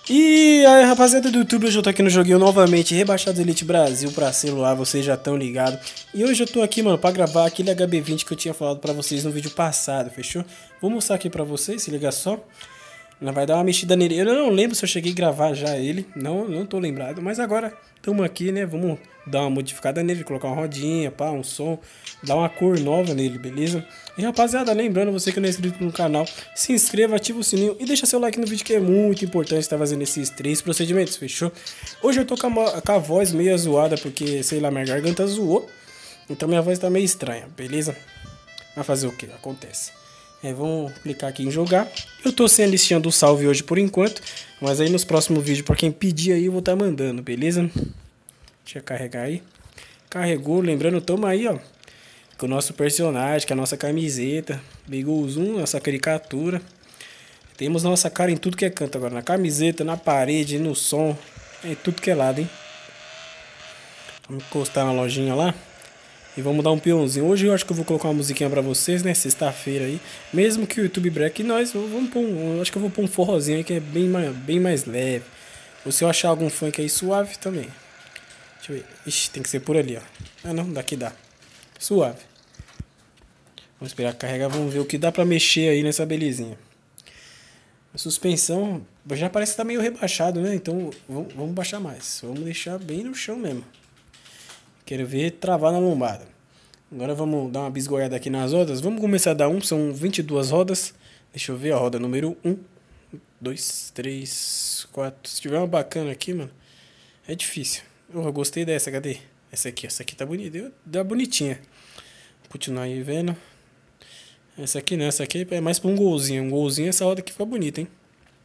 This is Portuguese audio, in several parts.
E aí, rapaziada do YouTube, hoje eu tô aqui no joguinho novamente, Rebaixados Elite Brasil pra celular, vocês já estão ligados. E hoje eu tô aqui, mano, pra gravar aquele HB20 que eu tinha falado pra vocês no vídeo passado, fechou? Vou mostrar aqui pra vocês, se liga só. Ela vai dar uma mexida nele. Eu não lembro se eu cheguei a gravar já ele, não tô lembrado. Mas agora estamos aqui, né, vamos dar uma modificada nele, colocar uma rodinha, pá, um som, dar uma cor nova nele, beleza? E rapaziada, lembrando, você que não é inscrito no canal, se inscreva, ativa o sininho e deixa seu like no vídeo que é muito importante estar fazendo esses 3 procedimentos, fechou? Hoje eu tô com a voz meio zoada porque, sei lá, minha garganta zoou. Então minha voz tá meio estranha, beleza? Vai fazer o que? Acontece. Vamos clicar aqui em jogar. Eu tô sem a listinha do salve hoje por enquanto, mas aí nos próximos vídeos, pra quem pedir aí, eu vou estar mandando, beleza? Deixa eu carregar aí. Carregou, lembrando, tamo aí, ó, com o nosso personagem, com a nossa camiseta, Bigol Zoom, nossa caricatura. Temos nossa cara em tudo que é canto agora, na camiseta, na parede, no som, em tudo que é lado, hein? Vamos encostar na lojinha lá. E vamos dar um peãozinho. Hoje eu acho que eu vou colocar uma musiquinha pra vocês, né? Sexta-feira aí. Mesmo que o YouTube break nós, vamos pôr eu acho que eu vou pôr um forrozinho aí que é bem mais leve. Ou se eu achar algum funk aí suave também. Deixa eu ver. Ixi, tem que ser por ali, ó. Ah não, daqui dá. Suave. Vamos esperar carregar, vamos ver o que dá pra mexer aí nessa belezinha. A suspensão já parece que tá meio rebaixado, né? Então vamos baixar mais. Vamos deixar bem no chão mesmo. Quero ver travar na lombada. Agora vamos dar uma bisgoiada aqui nas rodas. Vamos começar a dar são 22 rodas. Deixa eu ver a roda número 1, 2, 3, 4. Se tiver uma bacana aqui, mano, é difícil. Eu gostei dessa, cadê? Essa aqui tá bonita, deu bonitinha. Vou continuar aí vendo. Essa aqui não, essa aqui é mais pra um golzinho. Um golzinho, essa roda aqui fica bonita, hein?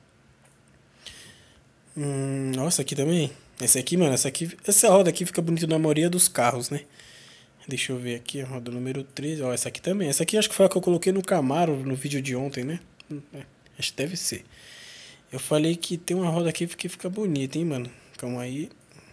Nossa, aqui também. Essa aqui, mano, essa roda aqui fica bonita na maioria dos carros, né? Deixa eu ver aqui, a roda número 13. Ó, essa aqui também. Essa aqui acho que foi a que eu coloquei no Camaro no vídeo de ontem, né? Acho que deve ser. Eu falei que tem uma roda aqui que fica bonita, hein, mano? Calma aí.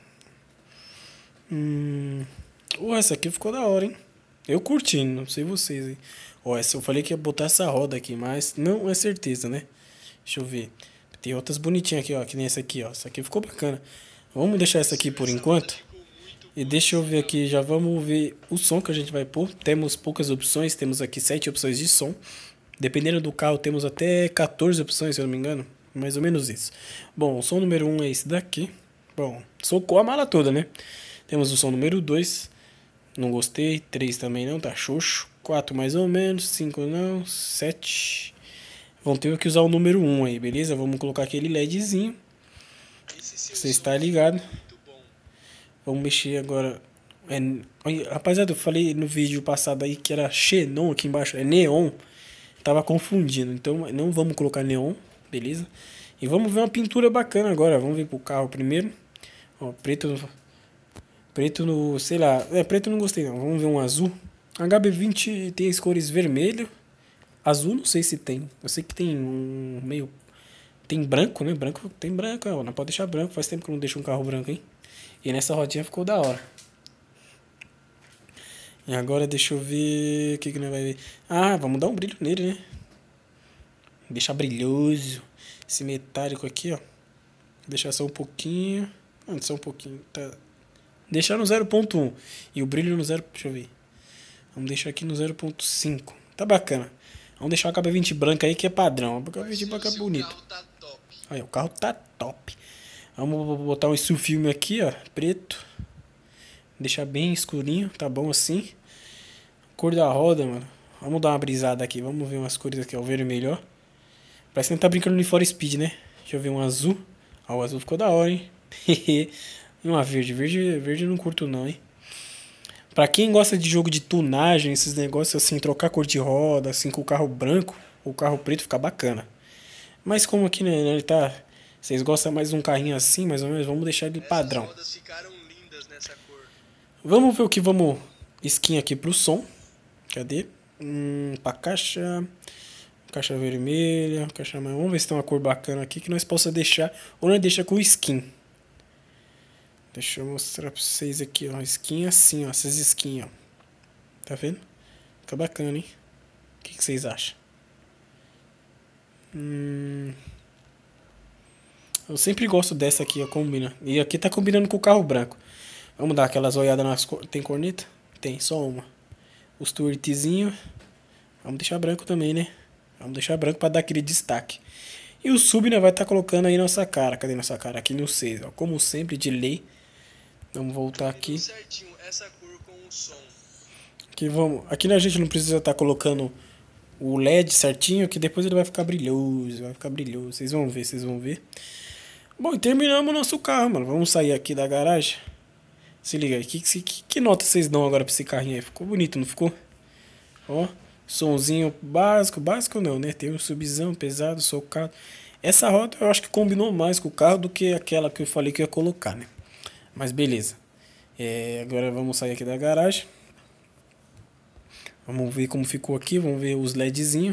Essa aqui ficou da hora, hein? Eu curti, não sei vocês, hein? Ó, eu falei que ia botar essa roda aqui, mas não é certeza, né? Deixa eu ver. Tem outras bonitinhas aqui, ó, que nem essa aqui, ó. Essa aqui ficou bacana. Vamos deixar essa aqui por enquanto. E deixa eu ver aqui, já vamos ver o som que a gente vai pôr. Temos poucas opções, temos aqui 7 opções de som. Dependendo do carro, temos até 14 opções, se eu não me engano. Mais ou menos isso. Bom, o som número 1 é esse daqui. Bom, socou a mala toda, né? Temos o som número 2. Não gostei. 3 também não, tá xoxo. 4 mais ou menos. 5 não. 7. Vão ter que usar o número 1 aí, beleza? Vamos colocar aquele LEDzinho. Você está ligado. Vamos mexer agora. Rapaziada, eu falei no vídeo passado aí que era xenon aqui embaixo. É neon. Tava confundindo. Então não vamos colocar neon, beleza? E vamos ver uma pintura bacana agora. Vamos ver pro carro primeiro. Ó, preto. Preto no. Sei lá. Preto não gostei não. Vamos ver um azul. HB20 tem as cores vermelho. Azul não sei se tem. Eu sei que tem um meio. Tem branco, né? Branco tem branco. Ó, não pode deixar branco. Faz tempo que eu não deixo um carro branco, hein? E nessa rodinha ficou da hora. E agora deixa eu ver o que nós vai ver. Ah, vamos dar um brilho nele, né? Deixar brilhoso. Esse metálico aqui, ó. Deixar só um pouquinho. Só um pouquinho. Tá. Deixar no 0.1. E o brilho no 0. Deixa eu ver. Vamos deixar aqui no 0.5. Tá bacana. Vamos deixar o KB20 branco aí que é padrão. O KB20 branco é bonito. Olha, o carro tá top. Vamos botar esse filme aqui, ó. Preto. Deixar bem escurinho. Tá bom assim. Cor da roda, mano. Vamos dar uma brisada aqui. Vamos ver umas cores aqui, ó. O vermelho, ó. Parece que não tá brincando no For Speed, né? Deixa eu ver um azul. Ó, o azul ficou da hora, hein? E uma verde. Verde eu não curto não, hein? Pra quem gosta de jogo de tunagem, esses negócios assim, trocar cor de roda, assim, com o carro branco, o carro preto fica bacana. Mas como aqui, né, ele tá... Vocês gostam mais de um carrinho assim, mais ou menos, vamos deixar ele padrão. Vamos ver o que vamos... Skin aqui pro som. Cadê? Pra caixa... Caixa vermelha, caixa marrom. Vamos ver se tem uma cor bacana aqui que nós possa deixar. Ou nós deixa com skin. Deixa eu mostrar pra vocês aqui, ó. Skin assim, ó. Essas skins, ó. Tá vendo? Fica bacana, hein? O que vocês acham? Eu sempre gosto dessa aqui, ó, combina. E aqui tá combinando com o carro branco. Vamos dar aquelas olhadas nas Tem corneta? Tem, só uma. Os tweetzinhos. Vamos deixar branco também, né? Vamos deixar branco pra dar aquele destaque. E o sub, né, vai estar colocando aí nossa cara. Cadê nossa cara? Aqui no 6, ó. Como sempre, de lei. Vamos voltar aqui. Certinho, essa cor com o som. Aqui, vamos. Aqui a gente não precisa estar colocando o LED certinho, que depois ele vai ficar brilhoso. Vai ficar brilhoso. Vocês vão ver, vocês vão ver. Bom, e terminamos o nosso carro, mano. Vamos sair aqui da garagem. Se liga aí. Que nota vocês dão agora pra esse carrinho aí? Ficou bonito, não ficou? Ó. Sonzinho básico. Básico não, né? Tem um subzão pesado, socado. Essa roda eu acho que combinou mais com o carro do que aquela que eu falei que eu ia colocar, né? Mas beleza. Agora vamos sair aqui da garagem. Vamos ver como ficou aqui. Vamos ver os LEDzinhos.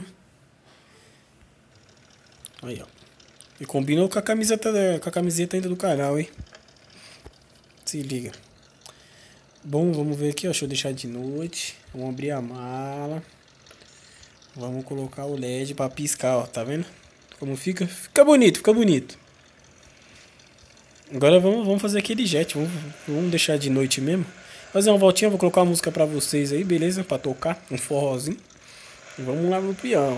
Aí, ó. E combinou com a camiseta ainda do canal, hein? Se liga. Bom, vamos ver aqui, ó. Deixa eu deixar de noite. Vamos abrir a mala. Vamos colocar o LED pra piscar, ó. Tá vendo? Como fica? Fica bonito, fica bonito. Agora vamos fazer aquele jet. Vamos deixar de noite mesmo. Fazer uma voltinha, vou colocar uma música pra vocês aí, beleza? Pra tocar, um forrozinho. E vamos lá no peão.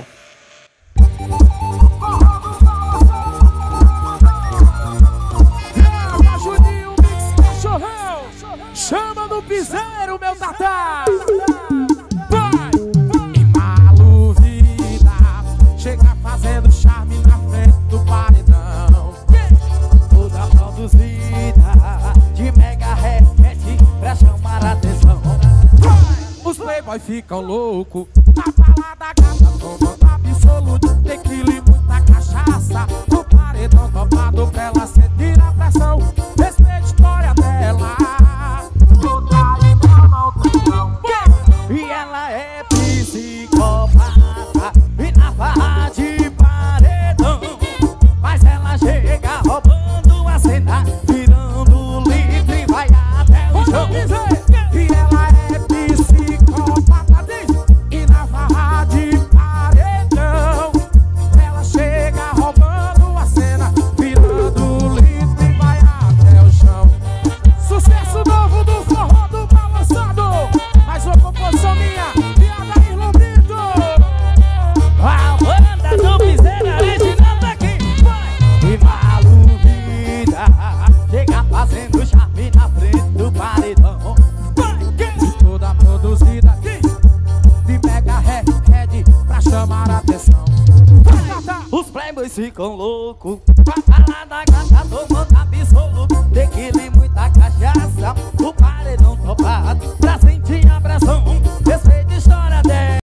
Juninho Mix Cachorrão, chama no piseiro, meu tatá. Vai! E Maluvida chega fazendo charme na frente do paredão. Toda produzida de mega repete pra chamar a atenção. Os playboys ficam loucos na balada gata, tomando absoluto, tequila e muita cachaça. O paredão topado pra ela sentir a pressão. Respeite a história dela, toda igual não tem não. E ela é psicopata e na farra de paredão. Mas ela chega roubando a cena, virando litro e vai até o chão. E ela é psicopata, diz, e na farra de paredão. Ela chega roubando a cena, virando litro e vai até o chão. Sucesso novo do forró do balançado. Mais uma composição minha, piada e Lombrito. A banda do piseiro original tá aqui, vai! E Maluvida chega fazendo charme na frente do paredão. Vai! Toda produzida aqui, de mega head pra chamar a atenção. Os playboys ficam loucos, pra falar da gata.